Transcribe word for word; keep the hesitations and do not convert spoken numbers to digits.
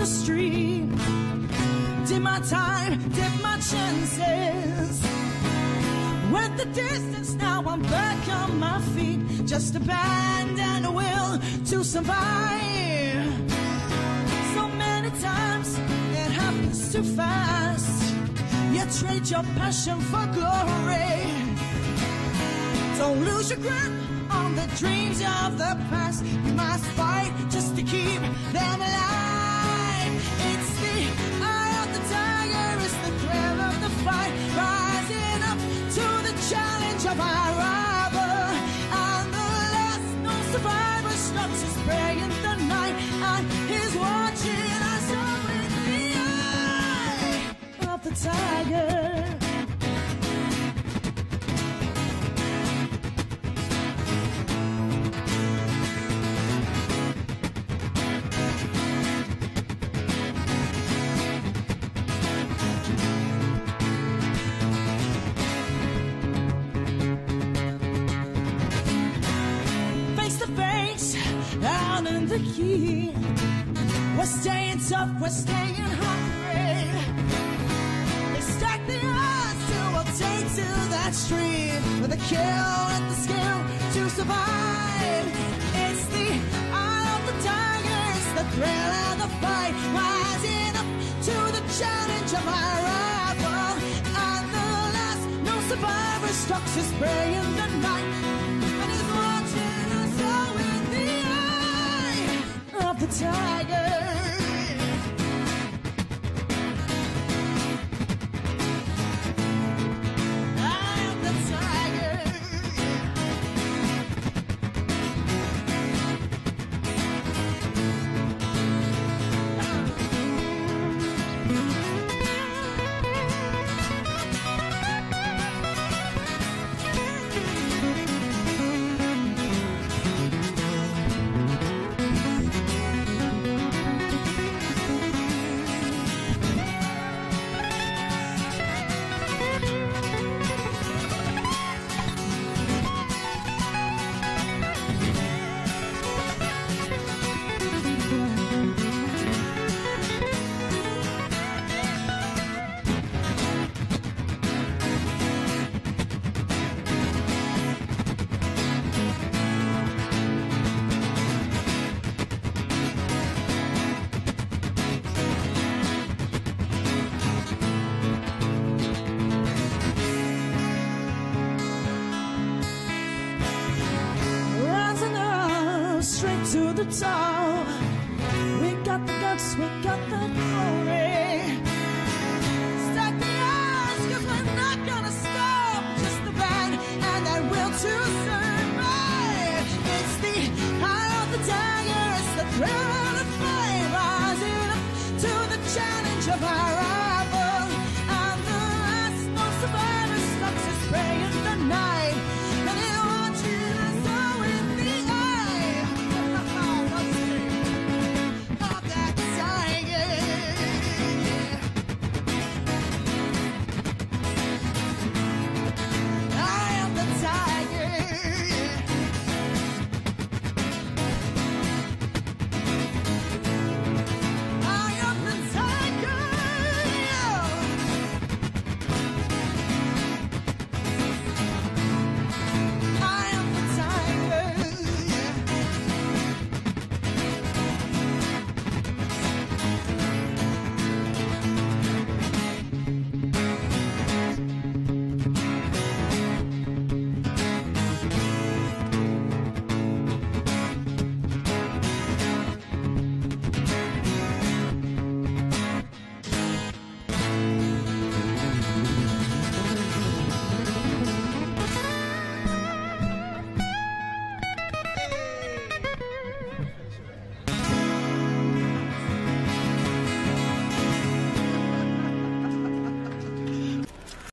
the street. Did my time, did my chances. Went the distance, now I'm back on my feet. Just a band and a will to survive. So many times it happens too fast. You trade your passion for glory. Don't lose your grip on the dreams of the past. You must fight just to keep them alive. It's the eye of the tiger, it's the thrill of the fight. Rising up to the challenge of our rival. And the last known survivor stops his prey in the night. And he's watching us all in the eye of the tiger. Out in the heat, we're staying tough, we're staying hungry. They stack the odds till we'll take to that street with a kill and the skill to survive. It's the eye of the tiger, it's the thrill of the fight. Rising up to the challenge of our rival. And the last no survivor stalks his prey in the night. And he's watching us all in the eye of the tiger. Eye of the tiger. To the top, we got the guts, we got the glory. Stack the odds, cause we're not gonna stop. Just the band and that will to survive. It's the eye of the tiger, it's the thrill of the fight. Rising up to the challenge of our